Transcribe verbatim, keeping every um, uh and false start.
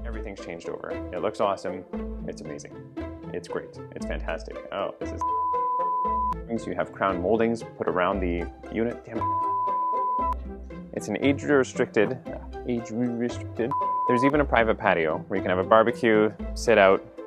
Everything's changed over. It looks awesome. It's amazing. It's great. It's fantastic. Oh, this is... So you have crown moldings put around the unit. Damn it. It's an age-restricted, age-restricted. There's even a private patio where you can have a barbecue, sit out,